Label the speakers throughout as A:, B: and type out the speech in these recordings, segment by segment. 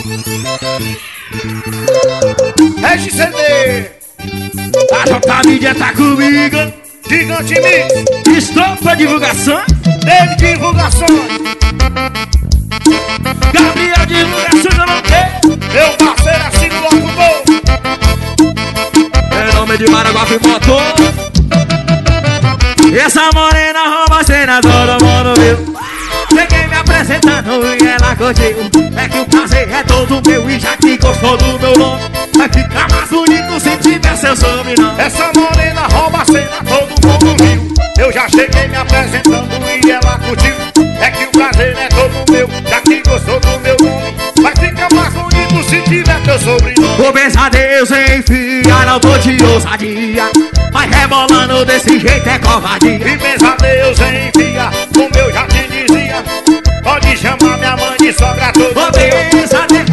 A: RGCD,
B: A J-Mídia tá comigo.
A: Gigante Mix,
B: Estou pra divulgação.
A: dele divulgações.
B: Gabriel divulgações eu não quero.
A: Meu parceiro assim no locutor.
B: Em nome de Maraguape Motor. Essa morena rouba a cena, todo mundo viu. Cheguei me apresentando e ela curtiu. É que o prazer é todo meu e já que gostou do meu nome, vai ficar mais bonito se tiver seu sobrenome.
A: Essa morena rouba a cena, todo mundo viu. Eu já cheguei me apresentando e ela curtiu. É que o prazer é todo meu, já que gostou do meu nome, vai ficar mais bonito se tiver teu sobrenome.
B: Vou beijar Deus enfia, não tô de ousadia, mas rebolando desse jeito é covardia.
A: E beijar Deus enfia, como eu já te dizia, pode chamar minha mãe de sogra todo
B: Vou
A: meu.
B: beijar Deus,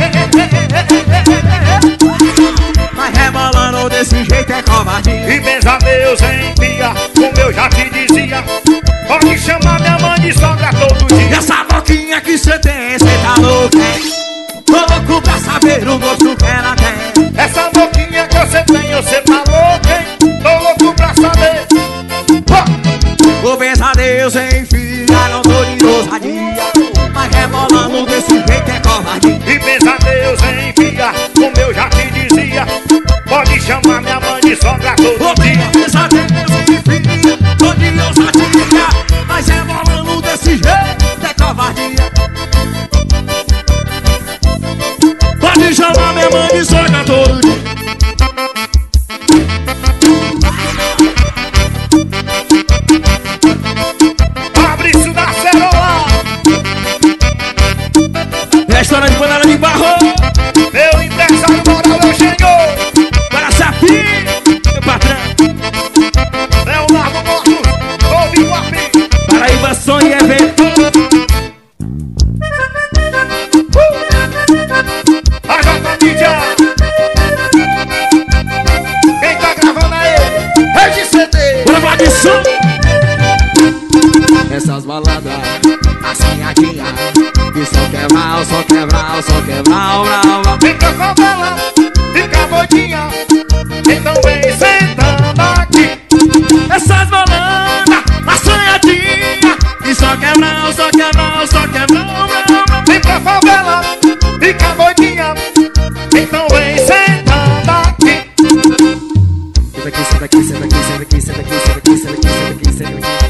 B: mas rebolando desse jeito é covardia.
A: E beijar Deus enfia, como eu já te dizia, pode chamar minha mãe de sogra todo
B: E
A: dia.
B: essa boquinha que cê tem, cê tá louco, hein? Tô louco pra saber o gosto que ela tem.
A: Essa boquinha que você tem, você tá louco, hein? Tô louco pra saber.
B: Vou beijar Deus enfia, não tô de ousadia, mas rebolando desse jeito é covardia.
A: E beijar Deus enfia, como eu já te dizia, pode chamar minha mãe de sogra
B: Vou
A: todo dia.
B: beijar Deus enfia, tô de ousadia, mas rebolando desse jeito é covardia. Pode chamar minha mãe de sogra todo dia.
A: Fabrício da Cerola,
B: Restaurante Panela de Barro,
A: meu empresário moral chegou.
B: para Sapi, meu patrão.
A: Leonardo Motos, todo Iguape.
B: Paraíba Som e Evento.
A: A J-Mídia, quem tá gravando é ele, RGCD.
B: Prova de som.
C: Essas baladas assanhadinha, que só quebral, só quebral, só quebral, brau, brau.
A: Vem pra favela, fica doidinha, então vem sentando aqui.
B: Essas balanças, assanhadinha, e só quebral, só quebral, só quebral, brau, brau.
A: Vem pra favela, fica doidinha, então vem sentando aqui.
C: Senta aqui, senta aqui, senta aqui, senta aqui, senta aqui, senta aqui, senta aqui, senta aqui, senta aqui.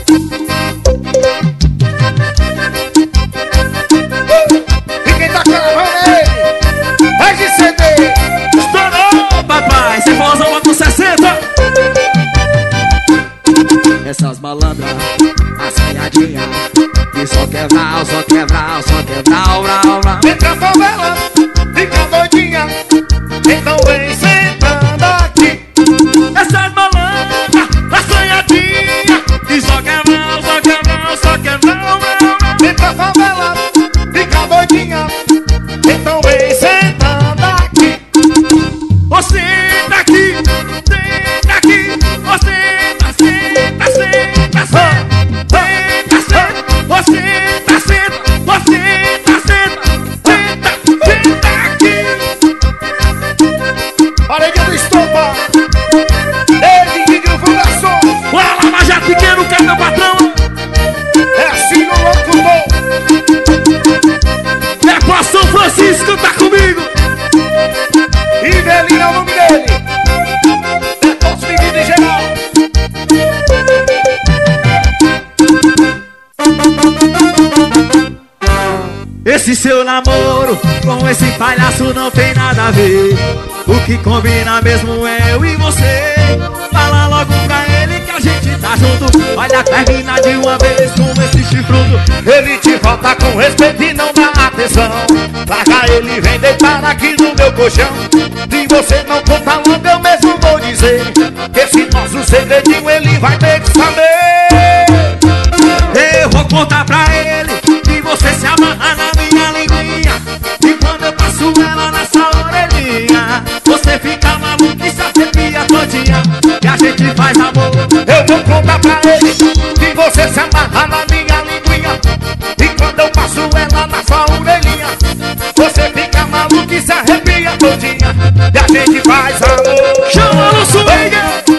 A: E quem tá gravando é ele, RGCD.
B: Estourou, papai, se for usar uma com 60.
C: Essas malandras assanhadinha, que só quebral, só quebral, só quebral, brau, brau.
A: Vem pra favela, fica doidinha, então vem sentando aqui.
B: Essas balanças, assanhadinha, e só quebral, só quebral, só quebral, brau, brau.
A: Vem pra favela, fica doidinha, então vem sentando aqui.
B: Você tá aqui, senta aqui, você tá senta, senta, senta, senta, você tá senta, você tá senta, senta, senta aqui.
A: Paredinha do Estopa, ele de divulgações,
B: Bora lá, mas já pequeno, que é meu patrão.
A: é assim no locutor.
B: É pra São Francisco, tá comigo.
A: Rivelino é o nome dele, é nosso pedido em geral.
B: Esse seu namoro com esse palhaço não tem nada a ver. O que combina mesmo é eu e você. Fala logo pra ele que a gente tá junto. Olha, termina de uma vez com esse chifrudo.
A: Ele te falta com respeito e não dá atenção. Larga ele, vem deitar aqui no meu colchão. Se você não conta logo, eu mesmo vou dizer que esse nosso segredinho ele vai ter que saber.
B: Eu vou contar pra ele que você se amarra na minha linguinha, e quando eu passo ela nessa orelhinha, você fica maluco e se arrepia todinha, e a gente faz amor.
A: Eu vou contar pra ele que você se amarra na minha linguinha, e quando eu passo ela na sua orelhinha, você fica maluco que se arrepia todinha e a gente faz amor.
B: Chama no swing.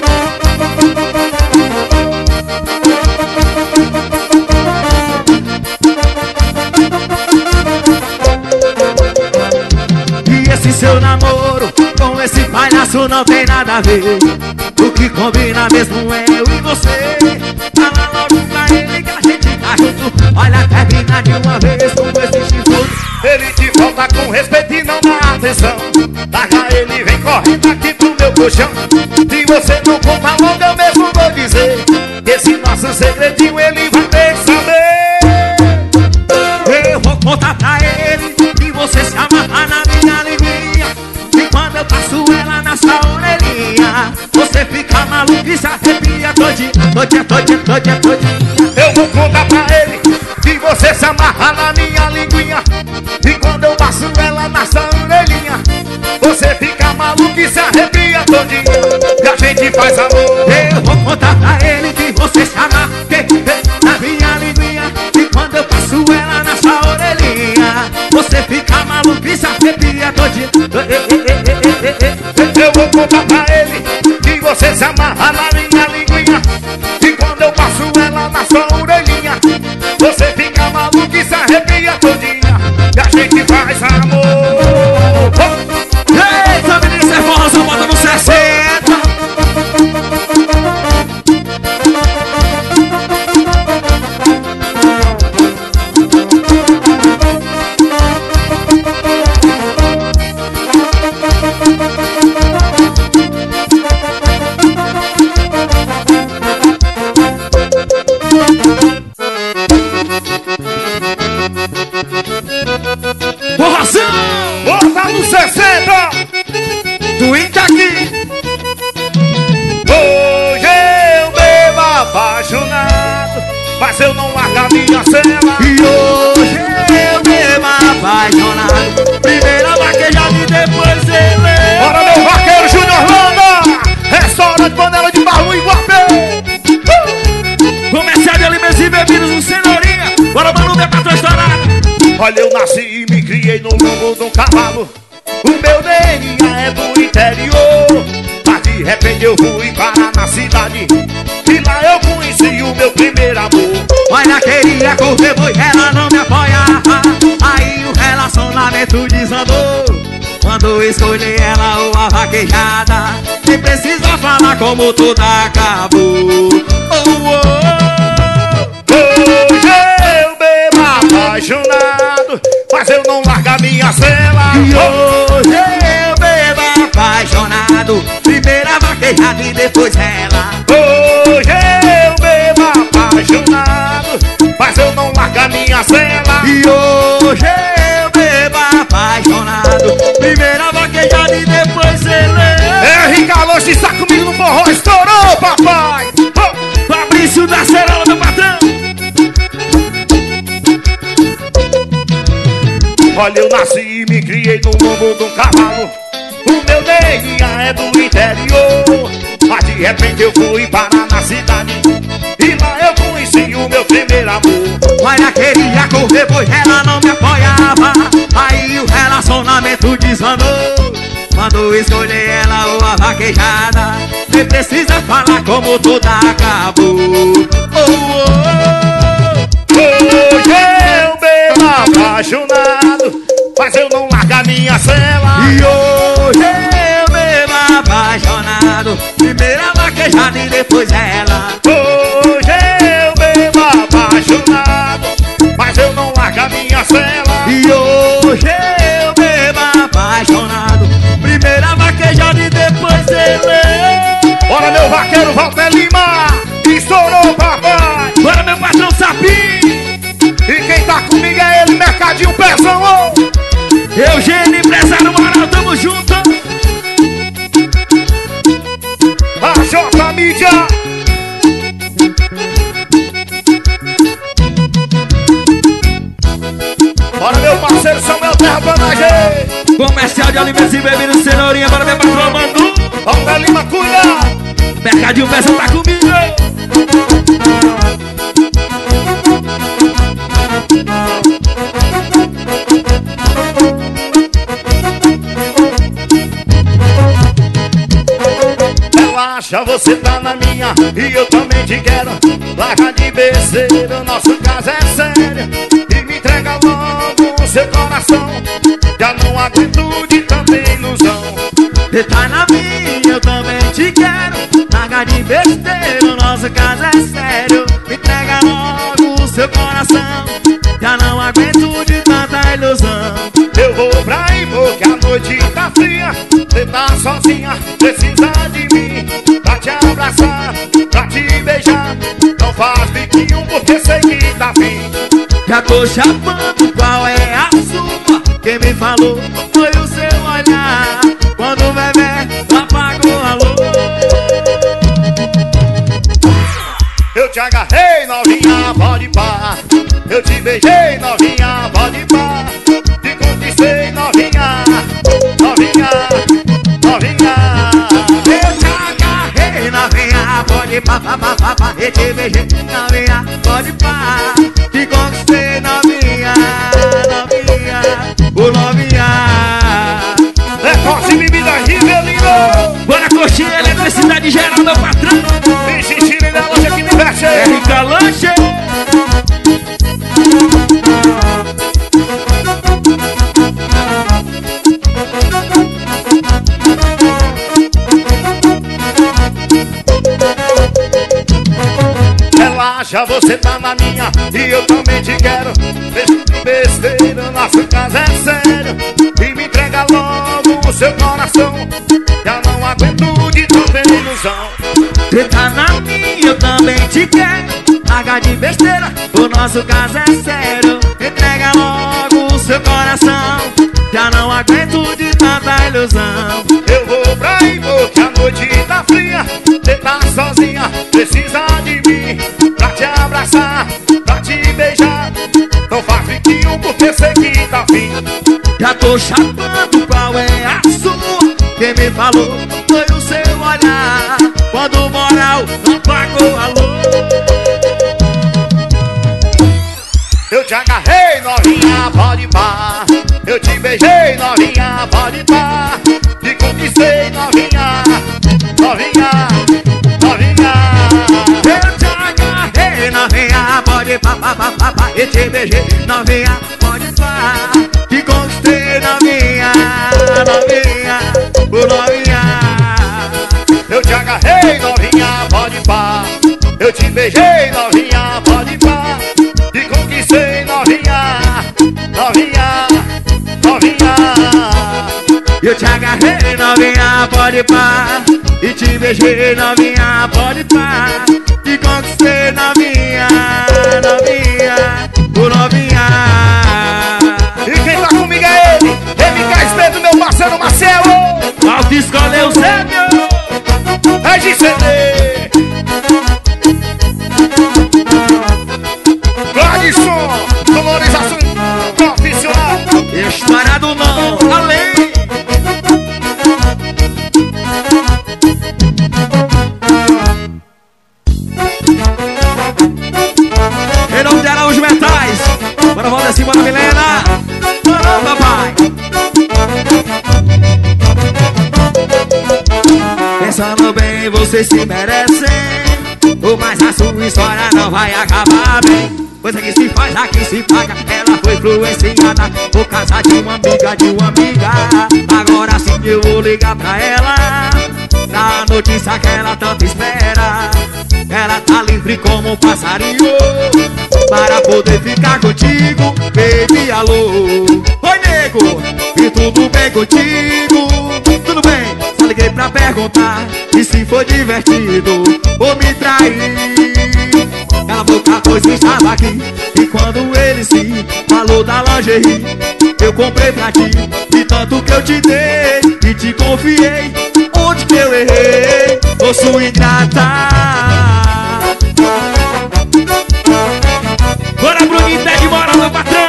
B: E esse seu namoro com esse palhaço não tem nada a ver. O que combina mesmo é eu e você. Fala logo pra ele que a gente tá junto. Olha, termina de uma vez com esse chifrudo.
A: Ele te falta com respeito e não dá atenção. Larga ele, vem correndo aqui pro meu colchão. Se você não conta logo eu mesmo vou dizer que esse nosso segredinho ele vai ter que saber.
B: Eu vou contar pra ele que você se amarra na minha linguinha. E quando eu passo ela na sua orelhinha, você fica maluco e se arrepia todinha, todinha, todinha, todinha, todinha.
A: Eu vou contar pra ele que você se amarra na minha linguinha. E quando eu passo ela na sua orelhinha, você fica maluco e se arrepia todinha e a gente faz amor.
B: Eu vou contar pra ele que você se amarra na minha linguinha. E quando eu passo ela na sua orelhinha, você fica maluco e se arrepia todinha.
A: Eu vou contar pra ele que você se amarra na minha linguinha. E quando eu passo ela na sua orelhinha, você fica maluco e se arrepia todinha e a gente faz amor.
B: Eita, menina, é forró, só bota no 60.
A: Bota no 60.
B: Twin tá aqui.
A: Hoje eu bebo apaixonado, mas eu não largo a minha cela.
B: E hoje eu bebo apaixonado. Primeira vaquejada e depois ele.
A: Bora, meu vaqueiro Júnior Landa, restaurante Panela de Barro Iguapé.
B: Comercial de alimentos e bebidas no Cenourinha. Bora, mano, ver pra tua estourada.
A: Olha, eu nasci e me criei no lombo de um cavalo. O meu DNA é do interior, mas de repente eu fui parar na cidade e lá eu conheci o meu primeiro amor.
B: Olha, queria correr boi, ela não me apoiava. Aí o relacionamento desandou. Quando eu escolhi ela ou a vaquejada, nem precisa falar como tudo acabou.
A: Hoje eu bebo apaixonado, mas eu não largo a minha cela.
B: E hoje eu bebo apaixonado. Primeira vaquejada e depois ela.
A: Hoje eu bebo apaixonado, mas eu não largo a minha cela.
B: E hoje eu bebo apaixonado. Primeira vaquejada e depois ele.
A: É Ricardo, está comigo no forró, estourou, papai.
B: Fabrício da Cerola, meu patrão.
A: Olha, eu nasci e me criei no lombo de um cavalo. O meu DNA é do interior, mas de repente eu fui parar na cidade e lá eu conheci o meu primeiro amor.
B: Olha, queria correr, pois ela não me apoiava. Aí o relacionamento desandou. Quando escolhi ela ou a vaquejada, nem precisa falar como tudo acabou.
A: Hoje eu bebo apaixonado, mas eu não largo a minha cela.
B: E hoje eu bebo apaixonado. Primeira vaquejada e depois ela.
A: Hoje eu bebo apaixonado, mas eu não largo a minha cela.
B: E hoje eu bebo apaixonado. Primeira vaquejada e depois ele.
A: Bora, meu vaqueiro Walter Lima, estourou, papai.
B: Bora, meu patrão Sapinho.
A: E quem tá comigo é ele, Mercadinho Pezão.
B: Eugênio, empresário moral, tamo junto.
A: A J Mídia. Bora, meu parceiro Samuel Terra Panagê.
B: Comercial de alimentos e bebidas, Cenourinha, bora, meu patrão Mandu.
A: Walter Lima, cuida.
B: Mercadinho Pezão tá comigo.
A: Relaxa, você tá na minha e eu também te quero. Larga de besteira, nosso caso é sério. E me entrega logo o seu coração. Já não aguento de tanta ilusão.
B: Você tá na minha, eu também te quero. Larga de besteira, o nosso caso é sério. Me entrega logo o seu coração. Já não aguento de tanta ilusão.
A: Eu vou pra aí porque a noite tá fria. Você tá sozinha, precisa de mim. Pra te abraçar, pra te beijar. Não faz biquinho porque sei que tá fim.
B: Já tô chapando, qual é a sua? Quem me falou foi o seu olhar. Quando o bebê apagou a luz.
A: Eu te agarrei, novinha, pode pá. Eu te beijei, novinha, pode pá. Te conquistei, novinha, novinha, novinha.
B: Eu te agarrei, novinha, pode pá, pá, pá, pá, pá. Eu te beijei, novinha, pode pá. Te conquistei, novinha, novinha, ô novinha.
A: É forte bebida Rivelino.
B: Bora coxinha, eletricidade geral, meu patrão.
A: Vixe, Chile da loja que me veste.
B: Rica Lanche.
A: Relaxa, você tá na minha e eu também te quero. Deixa de besteira, nosso caso é sério. E me entrega logo o seu coração. Já não aguento de tanta ilusão.
B: Você tá na minha, eu também te quero. Larga de besteira, o nosso caso é sério. Entrega logo o seu coração. Já não aguento de tanta ilusão.
A: Eu vou pra aí porque a noite tá fria. Você tá sozinha, precisa de mim. Pra te abraçar, pra te beijar. Não faz biquinho porque sei que tá fim.
B: Já tô chapando, qual é a sua? Quem me falou foi o seu olhar. Quando o moral apagou a luz.
A: Eu te agarrei, novinha, pode pá. Eu te beijei, novinha, pode pá. Te conquistei, novinha, novinha, novinha.
B: Eu te agarrei, novinha, pode pá, pá, pá, pá, pá. Eu te beijei, novinha, pode pá. Te conquistei, novinha, novinha, ô novinha.
A: Eu te agarrei, novinha, pode pá. Eu te beijei, novinha, pode pá. Te conquistei, novinha, novinha, novinha.
B: Eu te agarrei, novinha, pode pá. E te beijei, novinha, pode pá. Te conquistei, novinha, novinha, ô novinha.
A: E quem tá comigo é ele, MK do meu parceiro Marcelo.
B: Alto escolheu o Zébio.
A: É de CD. Gladson, valorização profissional.
B: História do não, além. Em nome de Araújo Metais. Bora volta assim, bora Milena. Bora, papai. Pensando bem, vocês se merecem. Mas a sua história não vai acabar bem. Coisa que se faz, aqui se paga. Ela foi influenciada por causa de uma amiga, de uma amiga. Agora sim eu vou ligar pra ela, da notícia que ela tanto espera. Ela tá livre como um passarinho para poder ficar contigo. Baby, alô. Oi, nego, e tudo bem contigo? Tudo bem, só liguei pra perguntar e se foi divertido ou me trair. Cala a boca, pois estava aqui. E quando ele se falou da lingerie, eu comprei pra ti. E tanto que eu te dei e te confiei. Onde que eu errei? Ô sua ingrata. Bora, Bruninho, pede bora, meu patrão.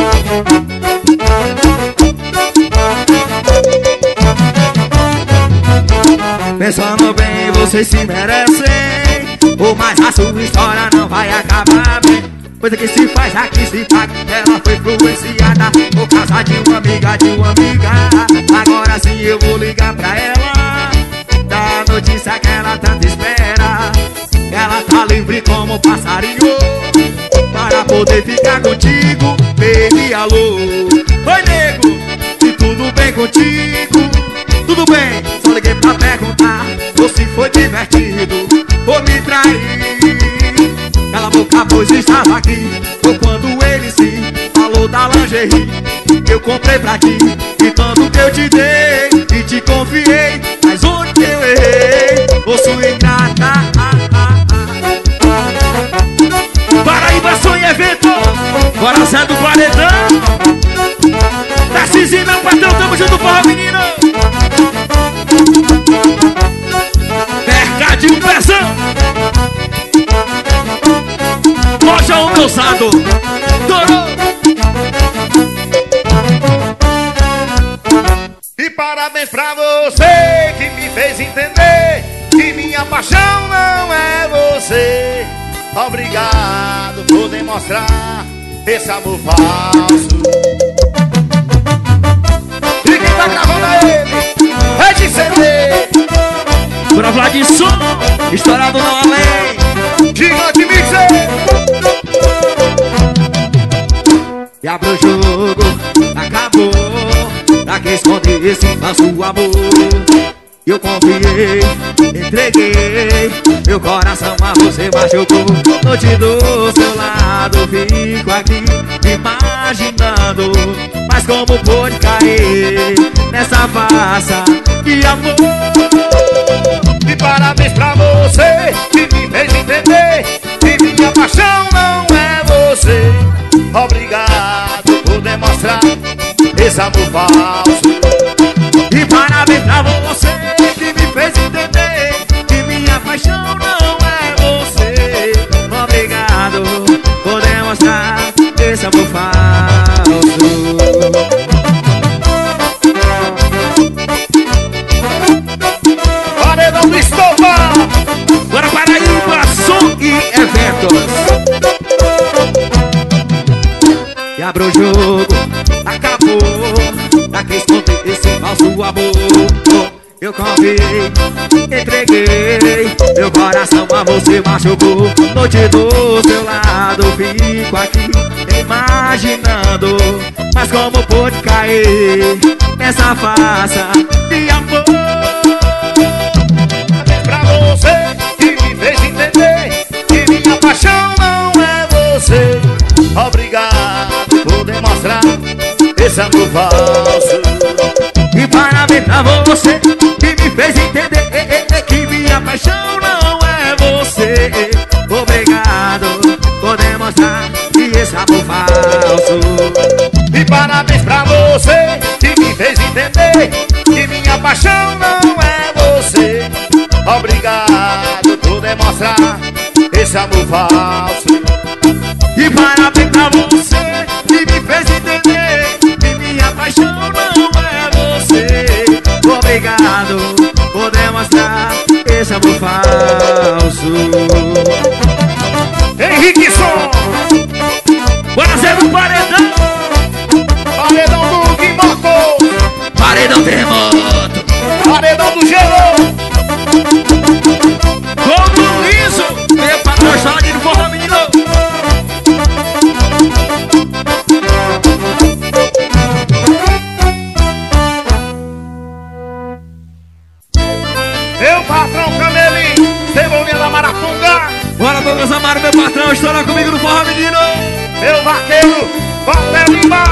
B: Pensando bem, vocês se merecem. Mas a sua história não vai acabar bem. Coisa que se faz, aqui se paga. Ela foi influenciada por causa de uma amiga, de uma amiga. Agora sim eu vou ligar pra ela, da notícia que ela tá voe como passarinho para poder ficar contigo, baby, alô. Oi, nego, se tudo bem contigo? Tudo bem, só liguei pra perguntar ou se foi divertido ou me trair. Cala a boca, pois estava aqui. Foi quando ele se falou da lingerie que eu comprei pra ti. E tanto que eu te dei e te confiei, mas onde que eu errei? Ô sua ingrata. Paraíba Sonho Evento, coração do paredão. Tarcísio, meu patrão, tamo junto, porra, menino. Mercadinho Pezão, loja o meu sado, Torou.
A: E parabéns pra você que me fez entender que minha paixão não é você. Obrigado por demonstrar esse amor falso. E quem tá gravando é ele, é de CD.
B: Pra Vladisson, estourado não além.
A: Gigante Mixer.
B: E abre o jogo, acabou. Pra que esconder esse falso amor? Eu confiei, entreguei meu coração, mas você machucou. Noite do seu lado, fico aqui imaginando, mas como pôde cair nessa farsa de amor?
A: E parabéns pra você que me fez entender que minha paixão não é você. Obrigado por demonstrar esse amor falso.
B: E parabéns pra você que me fez entender que minha paixão não é você. Obrigado por demonstrar esse amor falso.
A: Paredão do Estopa.
B: Bora Paraíba, som e eventos. E abre o jogo, acabou. Pra que esconder esse falso amor? Eu confiei, entreguei meu coração, mas você machucou. Noite do seu lado, fico aqui imaginando, mas como pôde cair nessa farsa de amor?
A: Pra você que me fez entender que minha paixão não é você. Obrigado por demonstrar esse amor falso.
B: E parabéns pra você que me fez entender que minha paixão não é você. Obrigado por demonstrar que esse amor falso.
A: E parabéns pra você que me fez entender que minha paixão não é você. Obrigado por demonstrar esse amor falso.
B: E parabéns pra você que me fez entender que minha paixão não é você. Obrigado por demonstrar esse amor falso.
A: Henrique Som.
B: Bora ser um paredão.
A: Paredão do Guimoto.
B: Paredão terremoto.
A: Paredão do Gelo.
B: Gol do Liso. Veio pra nós falar de forró, menino.
A: Meu patrão Camelim, Cebolinha da Marapunga.
B: Bora, Douglas Amaro, meu patrão, estoura comigo no forró, menino.
A: Meu vaqueiro, Walter Lima.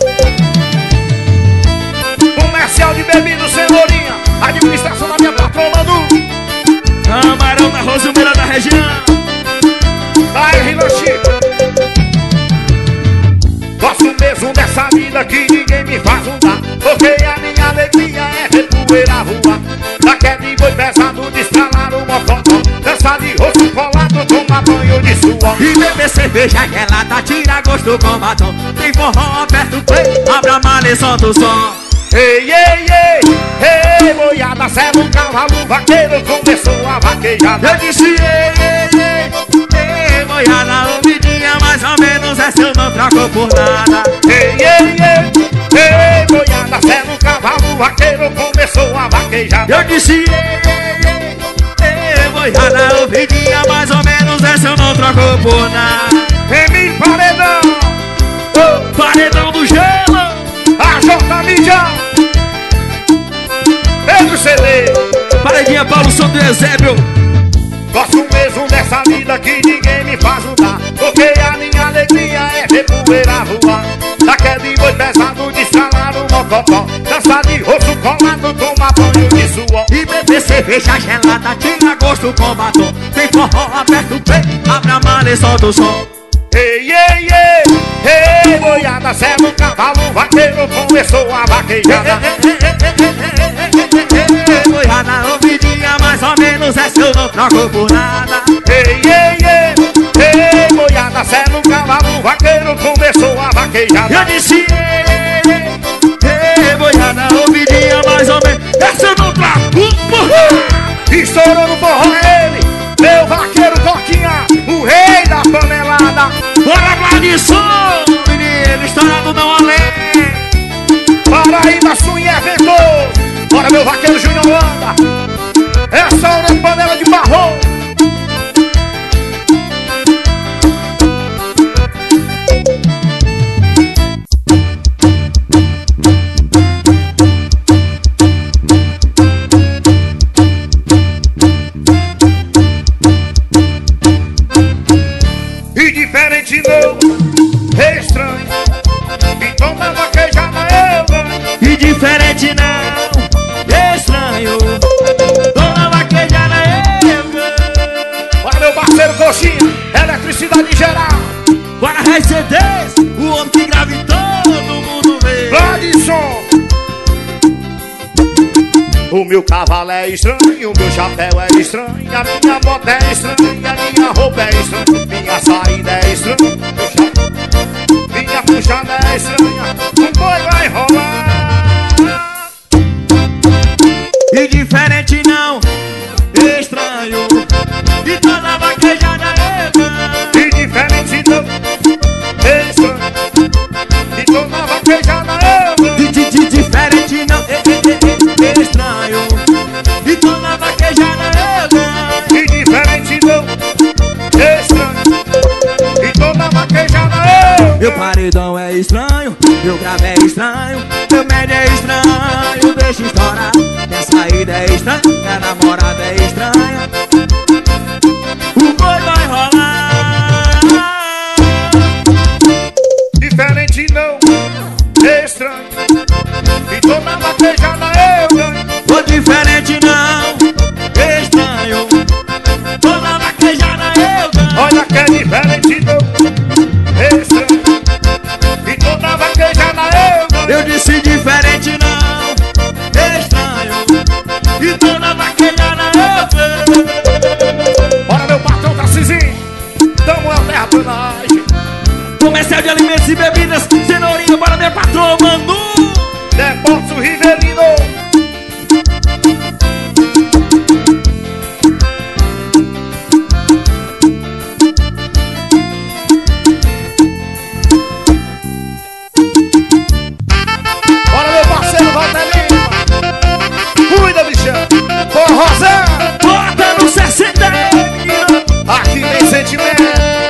A: Comercial de bebidas, Cenourinha. Administração da minha patrona do
B: Camarão da Rosumeira da região.
A: Aí, Chico. Gosto mesmo dessa vida que ninguém me faz dar, porque a minha alegria é ver poeira voar. Da queda de boi pesado, destralar o mocotó, dança de rosto colado, tomar banho de suor.
B: E beber cerveja gelada, tira gosto com batom. Tem forró, aperta o play, abre a mala e solta o som.
A: Ei, ei, ei, ei, boiada, cela um cavalo, vaqueiro começou a vaquejada.
B: Eu disse ei, ei, ei, ei, boiada, ouvidinha, mais ou menos essa eu não troco por nada.
A: Ei, ei, ei, ei, boiada, cela um cavalo, vaqueiro começou a vaquejada.
B: Eu disse ei, ei, ei, ei, boiada, ouvidinha, mais ou menos essa essa eu não troco por nada.
A: Emílio Paredão,
B: Paredão do gelo,
A: a J Mídia, Pedro CD.
B: Paredinha Paulo Santo Eusébio.
A: Gosto mesmo dessa vida que ninguém me faz mudar, porque a minha alegria é ver poeira voar. Daquele boi pesado de estralar o mocotó, dançar de rosto colado, tomar banho de suor
B: E beber cerveja gelada, tira gosto com batom. Tem forró, aperta o play, abre a mala e solta o som.
A: Ei, ei, ei, ei, boiada, serve um cavalo, vaqueiro começou a vaquejada.
B: Boiada, ouvidinha, mais ou menos essa eu não troco por nada.
A: Ei, ei, ei, ei, boiada, serve um cavalo, vaqueiro começou a vaquejada.
B: Eu disse, ei, boiada, ouvidinha, mais ou menos essa eu não troco por nada.
A: Estourou no forró ele, meu vaqueiro Coquinha, o rei da panelada.
B: Bora lá de som, menino, estourado não além.
A: Paraíba, Swing é ventoso. Bora, meu vaqueiro Júnior Holanda. Essa hora é panela de barro. E diferente não, é estranho. Então na vaquejada eu ganho.
B: E diferente não, estranho. Dona vaquejada eu ganho.
A: Bora, meu parceiro Coxinha, eletricidade geral.
B: Bora Reis, o homem que grava e todo mundo vê.
A: Gladson. O meu cavalo é estranho, o meu chapéu é estranho, a minha bota é estranha, a minha roupa é estranha, minha saída é estranha, meu chapéu, minha puxada é estranha, o boi vai rolar.
B: E diferente não, estranho. E toda vaquejada eu ganho.
A: E diferente não, estranho. E toda vaquejada eu ganho.
B: Diferente não, estranho. E toda vaquejada eu ganho.
A: E diferente não, estranho. E toda vaquejada eu ganho.
B: Meu paredão é estranho, meu grave é estranho, meu médio é estranho, deixa estourar. Minha saída é estranha, minha namorada é estranha. O boi vai rolar.
A: Diferente não, estranho. E toda vaquejada eu ganho.
B: O diferente não, estranho. Toda vaquejada eu ganho.
A: Olha que é diferente não, estranho. E toda vaquejada eu ganho.
B: Eu disse diferente não, estranho. E toda vaquejada eu ganho.
A: Bora, meu patrão Tarcisinho, tamo a terra pra nós.
B: Comercial de alimentos e bebidas, cenourinha, bora minha patroa, Manu.
A: Depósito Rivelino. Bora, meu parceiro Walter Lima. Cuida, bichão. Forrozão.
B: Bota no 60,
A: Aqui tem sentimento.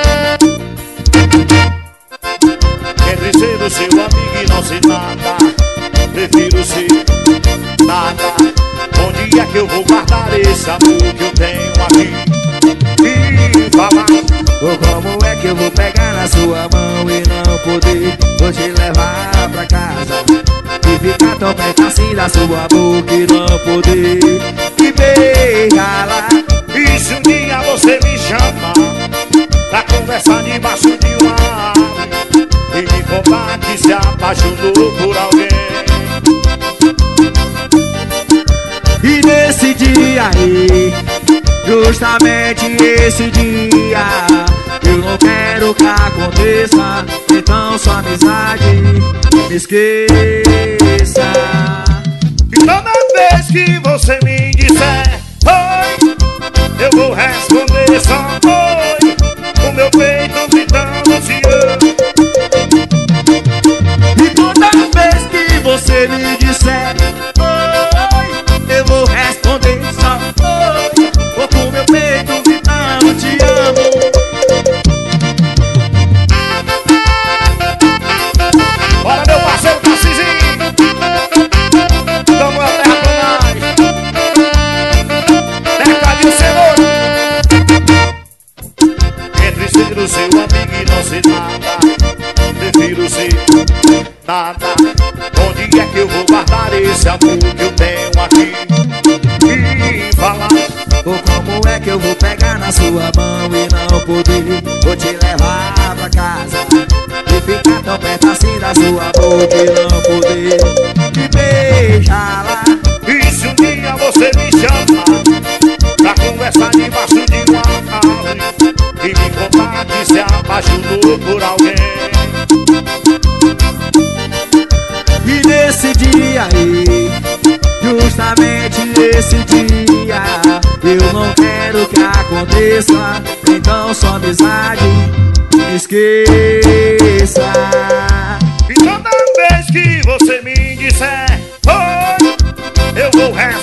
A: Entre ser o seu amigo e não ser nada, prefiro ser nada. Onde é que eu vou guardar esse amor que eu tenho aqui? E falar,
B: ou como é que eu vou pegar na sua mão e não poder? Vou te levar pra casa e ficar tão perto assim da sua boca e não poder te beijar lá.
A: e se um dia você me chamar pra conversar debaixo de uma árvore e me contar que se apaixonou por alguém.
B: E nesse dia aí, justamente esse dia, eu não quero que aconteça, então sua amizade me esqueça.
A: E toda vez que você me disser oi, eu vou responder só oi, o meu peito gritando te amo.
B: E toda vez que você me disser oi, eu vou responder só oi, ou com meu peito gritando te amo.
A: nada. Onde é que eu vou guardar esse amor que eu tenho aqui? E falar,
C: ou como é que eu vou pegar na sua mão e não poder? Vou te levar pra casa e ficar tão perto assim da sua boca e não poder me beijar lá.
A: e se um dia você me chamar pra conversar debaixo de uma árvore e me contar que se apaixonou por alguém?
C: E nesse dia aí, justamente esse dia, eu não quero que aconteça, então só amizade esqueça.
A: E toda vez que você me disser oi, eu vou